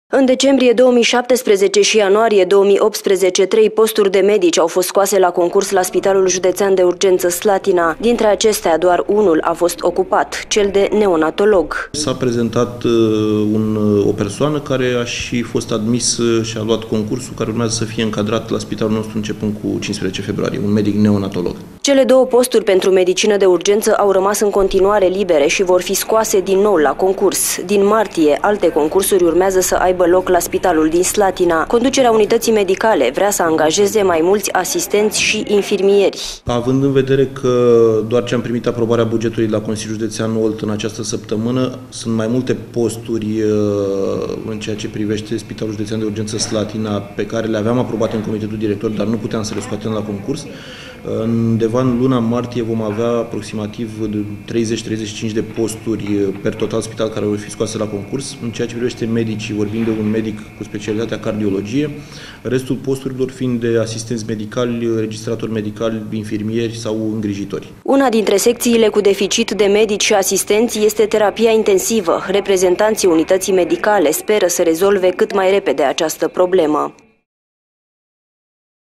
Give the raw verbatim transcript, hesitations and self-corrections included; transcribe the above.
În decembrie două mii șaptesprezece și ianuarie două mii optsprezece, trei posturi de medici au fost scoase la concurs la Spitalul Județean de Urgență Slatina. Dintre acestea, doar unul a fost ocupat, cel de neonatolog. S-a prezentat un, o persoană care a și fost admis și a luat concursul, care urmează să fie încadrat la spitalul nostru începând cu cincisprezece februarie, un medic neonatolog. Cele două posturi pentru medicină de urgență au rămas în continuare libere și vor fi scoase din nou la concurs. Din martie, alte concursuri urmează să aibă loc la spitalul din Slatina. Conducerea unității medicale vrea să angajeze mai mulți asistenți și infirmieri. Având în vedere că doar ce am primit aprobarea bugetului la Consiliul Județean Olt în această săptămână, sunt mai multe posturi în ceea ce privește Spitalul Județean de Urgență Slatina pe care le aveam aprobate în comitetul director, dar nu puteam să le scoatem la concurs. Undeva în luna martie vom avea aproximativ treizeci treizeci și cinci de posturi per total spital care vor fi scoase la concurs. În ceea ce privește medicii, vorbim de un medic cu specialitatea cardiologie, restul posturilor fiind de asistenți medicali, registratori medicali, infirmieri sau îngrijitori. Una dintre secțiile cu deficit de medici și asistenți este terapia intensivă. Reprezentanții unității medicale speră să rezolve cât mai repede această problemă.